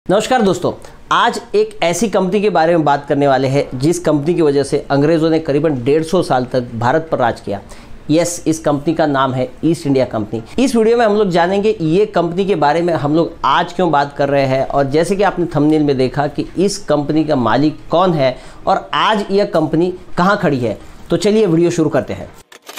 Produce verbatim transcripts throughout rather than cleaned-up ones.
नमस्कार दोस्तों, आज एक ऐसी कंपनी के बारे में बात करने वाले हैं जिस कंपनी की वजह से अंग्रेज़ों ने करीबन डेढ़ सौ साल तक भारत पर राज किया। यस, इस कंपनी का नाम है ईस्ट इंडिया कंपनी। इस वीडियो में हम लोग जानेंगे ये कंपनी के बारे में हम लोग आज क्यों बात कर रहे हैं, और जैसे कि आपने थंबनेल में देखा कि इस कंपनी का मालिक कौन है और आज यह कंपनी कहाँ खड़ी है। तो चलिए वीडियो शुरू करते हैं।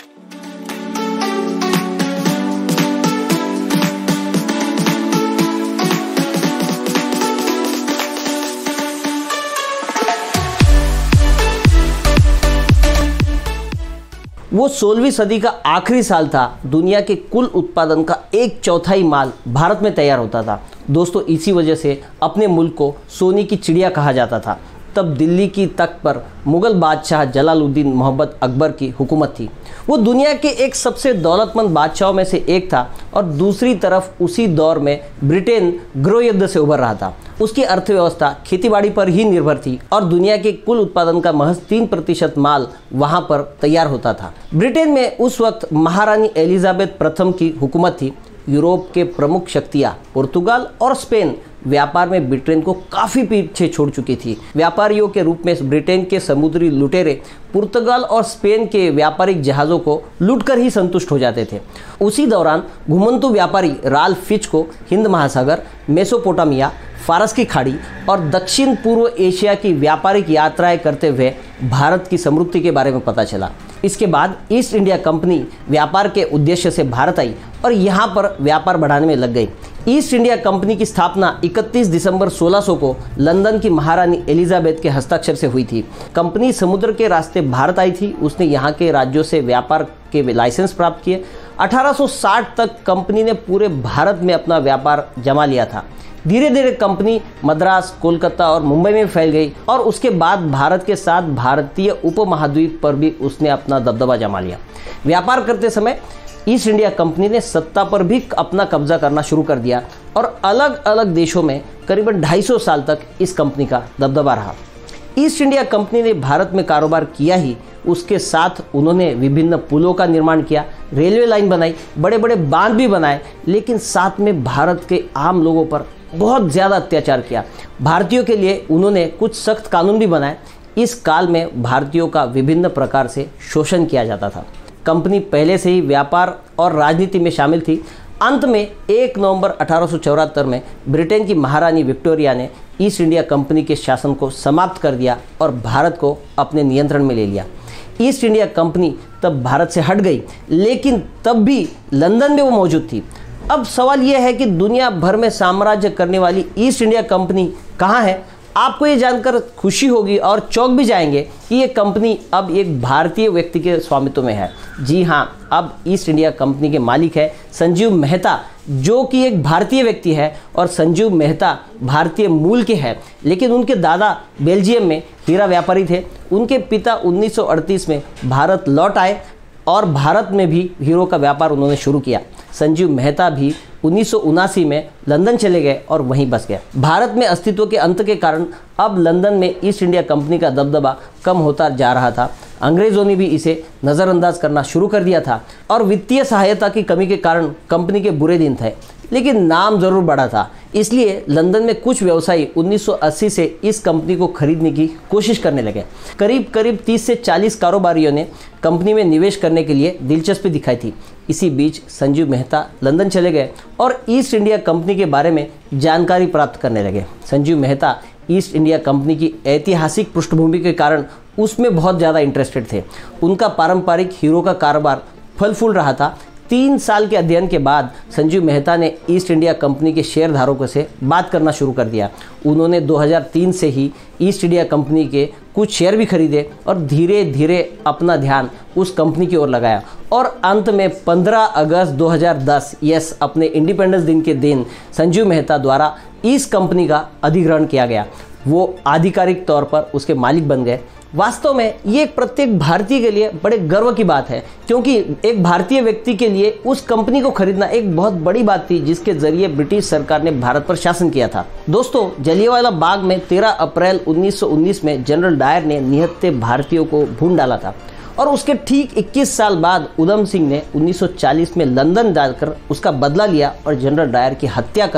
वो सोलहवीं सदी का आखिरी साल था। दुनिया के कुल उत्पादन का एक चौथाई माल भारत में तैयार होता था। दोस्तों, इसी वजह से अपने मुल्क को सोने की चिड़िया कहा जाता था। तब दिल्ली की तख्त पर मुगल बादशाह जलालुद्दीन मोहम्मद अकबर की हुकूमत थी। वो दुनिया के एक सबसे दौलतमंद बादशाहों में से एक था और दूसरी तरफ उसी दौर में ब्रिटेन गृह युद्ध से उभर रहा था। उसकी अर्थव्यवस्था खेतीबाड़ी पर ही निर्भर थी और दुनिया के कुल उत्पादन का महज तीन प्रतिशत माल वहां पर तैयार होता था। ब्रिटेन में उस वक्त महारानी एलिजाबेथ प्रथम की हुकूमत थी। यूरोप के प्रमुख शक्तियां पुर्तगाल और स्पेन व्यापार में ब्रिटेन को काफ़ी पीछे छोड़ चुकी थी। व्यापारियों के रूप में ब्रिटेन के समुद्री लुटेरे पुर्तगाल और स्पेन के व्यापारिक जहाज़ों को लूटकर ही संतुष्ट हो जाते थे। उसी दौरान घुमंतु व्यापारी राल्फ फिच को हिंद महासागर, मेसोपोटामिया, फारस की खाड़ी और दक्षिण पूर्व एशिया की व्यापारिक यात्राएं करते हुए भारत की समृद्धि के बारे में पता चला। इसके बाद ईस्ट इंडिया कंपनी व्यापार के उद्देश्य से भारत आई और यहाँ पर व्यापार बढ़ाने में लग गई। ईस्ट इंडिया कंपनी की स्थापना इकतीस दिसंबर सोलह सौ को लंदन की महारानी एलिजाबेथ के हस्ताक्षर से हुई थी। कंपनी समुद्र के रास्ते भारत आई थी। उसने यहाँ के राज्यों से व्यापार के लाइसेंस प्राप्त किए। अठारह सौ साठ तक कंपनी ने पूरे भारत में अपना व्यापार जमा लिया था। धीरे धीरे कंपनी मद्रास, कोलकाता और मुंबई में फैल गई और उसके बाद भारत के साथ भारतीय उपमहाद्वीप पर भी उसने अपना दबदबा जमा लिया। व्यापार करते समय ईस्ट इंडिया कंपनी ने सत्ता पर भी अपना कब्जा करना शुरू कर दिया और अलग अलग देशों में करीबन ढाई सौ साल तक इस कंपनी का दबदबा रहा। ईस्ट इंडिया कंपनी ने भारत में कारोबार किया ही, उसके साथ उन्होंने विभिन्न पुलों का निर्माण किया, रेलवे लाइन बनाई, बड़े बड़े बांध भी बनाए, लेकिन साथ में भारत के आम लोगों पर बहुत ज़्यादा अत्याचार किया। भारतीयों के लिए उन्होंने कुछ सख्त कानून भी बनाए। इस काल में भारतीयों का विभिन्न प्रकार से शोषण किया जाता था। कंपनी पहले से ही व्यापार और राजनीति में शामिल थी। अंत में एक नवंबर अठारह सौ चौहत्तर में ब्रिटेन की महारानी विक्टोरिया ने ईस्ट इंडिया कंपनी के शासन को समाप्त कर दिया और भारत को अपने नियंत्रण में ले लिया। ईस्ट इंडिया कंपनी तब भारत से हट गई, लेकिन तब भी लंदन में वो मौजूद थी। अब सवाल यह है कि दुनिया भर में साम्राज्य करने वाली ईस्ट इंडिया कंपनी कहाँ है? आपको ये जानकर खुशी होगी और चौंक भी जाएंगे कि ये कंपनी अब एक भारतीय व्यक्ति के स्वामित्व में है। जी हाँ, अब ईस्ट इंडिया कंपनी के मालिक है संजीव मेहता, जो कि एक भारतीय व्यक्ति है। और संजीव मेहता भारतीय मूल के हैं, लेकिन उनके दादा बेल्जियम में हीरा व्यापारी थे। उनके पिता उन्नीस सौ अड़तीस में भारत लौट आए और भारत में भी हीरो का व्यापार उन्होंने शुरू किया। संजीव मेहता भी उन्नीस सौ उनासी में लंदन चले गए और वहीं बस गए। भारत में अस्तित्व के अंत के कारण अब लंदन में ईस्ट इंडिया कंपनी का दबदबा कम होता जा रहा था। अंग्रेज़ों ने भी इसे नज़रअंदाज करना शुरू कर दिया था और वित्तीय सहायता की कमी के कारण कंपनी के बुरे दिन थे, लेकिन नाम ज़रूर बड़ा था। इसलिए लंदन में कुछ व्यवसायी उन्नीस सौ अस्सी से इस कंपनी को खरीदने की कोशिश करने लगे। करीब करीब तीस से चालीस कारोबारियों ने कंपनी में निवेश करने के लिए दिलचस्पी दिखाई थी। इसी बीच संजीव मेहता लंदन चले गए और ईस्ट इंडिया कंपनी के बारे में जानकारी प्राप्त करने लगे। Sanjiv Mehta East India Company की ऐतिहासिक पृष्ठभूमि के कारण उसमें बहुत ज़्यादा इंटरेस्टेड थे। उनका पारंपरिक हीरो का कारोबार फल फूल रहा था। तीन साल के अध्ययन के बाद संजीव मेहता ने ईस्ट इंडिया कंपनी के शेयर धारकों से बात करना शुरू कर दिया। उन्होंने दो हज़ार तीन से ही ईस्ट इंडिया कंपनी के कुछ शेयर भी खरीदे और धीरे धीरे अपना ध्यान उस कंपनी की ओर लगाया और अंत में पंद्रह अगस्त दो हज़ार दस, यस, अपने इंडिपेंडेंस दिन के दिन संजीव मेहता द्वारा इस कंपनी का अधिग्रहण किया गया। वो आधिकारिक तौर पर उसके मालिक बन गए। वास्तव में ये एक प्रत्येक भारतीय के लिए बड़े गर्व की बात है, क्योंकि एक भारतीय व्यक्ति के लिए उस कंपनी को खरीदना एक बहुत बड़ी बात थी जिसके जरिए ब्रिटिश सरकार ने भारत पर शासन किया था। दोस्तों, जलियांवाला बाग में तेरह अप्रैल उन्नीस सौ उन्नीस में जनरल डायर ने निहत्थे भारतीयों को भून डाला था और उसके ठीक इक्कीस साल बाद उधम सिंह ने उन्नीस सौ चालीस में लंदन जाकर उसका बदला लिया और जनरल डायर की हत्या कर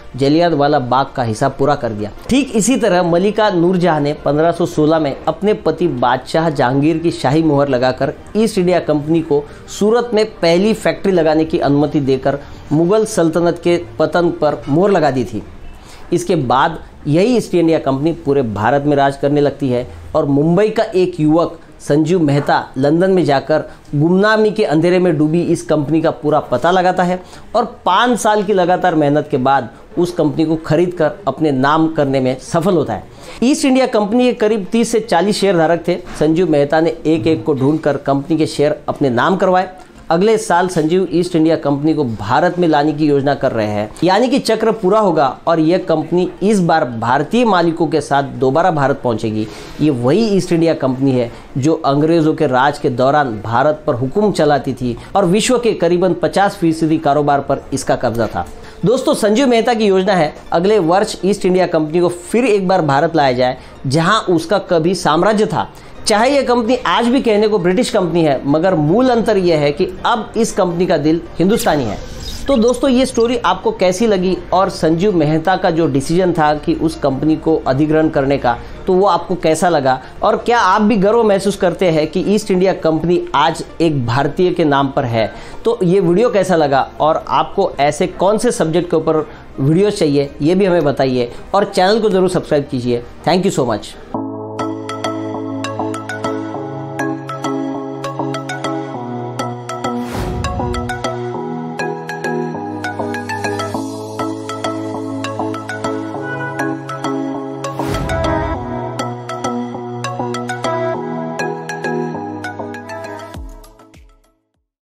जलियांवाला बाग का हिसाब पूरा कर दिया। ठीक इसी तरह मलिका नूरजहां ने पंद्रह सौ सोलह में अपने पति बादशाह जहांगीर की शाही मोहर लगाकर ईस्ट इंडिया कंपनी को सूरत में पहली फैक्ट्री लगाने की अनुमति देकर मुगल सल्तनत के पतन पर मोहर लगा दी थी। इसके बाद यही ईस्ट इंडिया कंपनी पूरे भारत में राज करने लगती है और मुंबई का एक युवक संजीव मेहता लंदन में जाकर गुमनामी के अंधेरे में डूबी इस कंपनी का पूरा पता लगाता है और पाँच साल की लगातार मेहनत के बाद उस कंपनी को खरीद कर अपने नाम करने में सफल होता है। ईस्ट इंडिया कंपनी के करीब तीस से चालीस शेयर धारक थे। संजीव मेहता ने एक एक को ढूंढकर कंपनी के शेयर अपने नाम करवाए। अगले साल संजीव ईस्ट इंडिया कंपनी को भारत में लाने की योजना कर रहे हैं, यानी कि चक्र पूरा होगा और यह कंपनी इस बार भारतीय मालिकों के साथ दोबारा भारत पहुंचेगी। ये वही ईस्ट इंडिया कंपनी है जो अंग्रेजों के राज के दौरान भारत पर हुक्म चलाती थी और विश्व के करीबन पचास फीसदी कारोबार पर इसका कब्जा था। दोस्तों, संजीव मेहता की योजना है अगले वर्ष ईस्ट इंडिया कंपनी को फिर एक बार भारत लाया जाए, जहां उसका कभी साम्राज्य था। चाहे यह कंपनी आज भी कहने को ब्रिटिश कंपनी है, मगर मूल अंतर यह है कि अब इस कंपनी का दिल हिंदुस्तानी है। तो दोस्तों, ये स्टोरी आपको कैसी लगी और संजीव मेहता का जो डिसीजन था कि उस कंपनी को अधिग्रहण करने का, तो वो आपको कैसा लगा? और क्या आप भी गर्व महसूस करते हैं कि ईस्ट इंडिया कंपनी आज एक भारतीय के नाम पर है? तो ये वीडियो कैसा लगा और आपको ऐसे कौन से सब्जेक्ट के ऊपर वीडियो चाहिए, ये भी हमें बताइए और चैनल को ज़रूर सब्सक्राइब कीजिए। Thank you so much.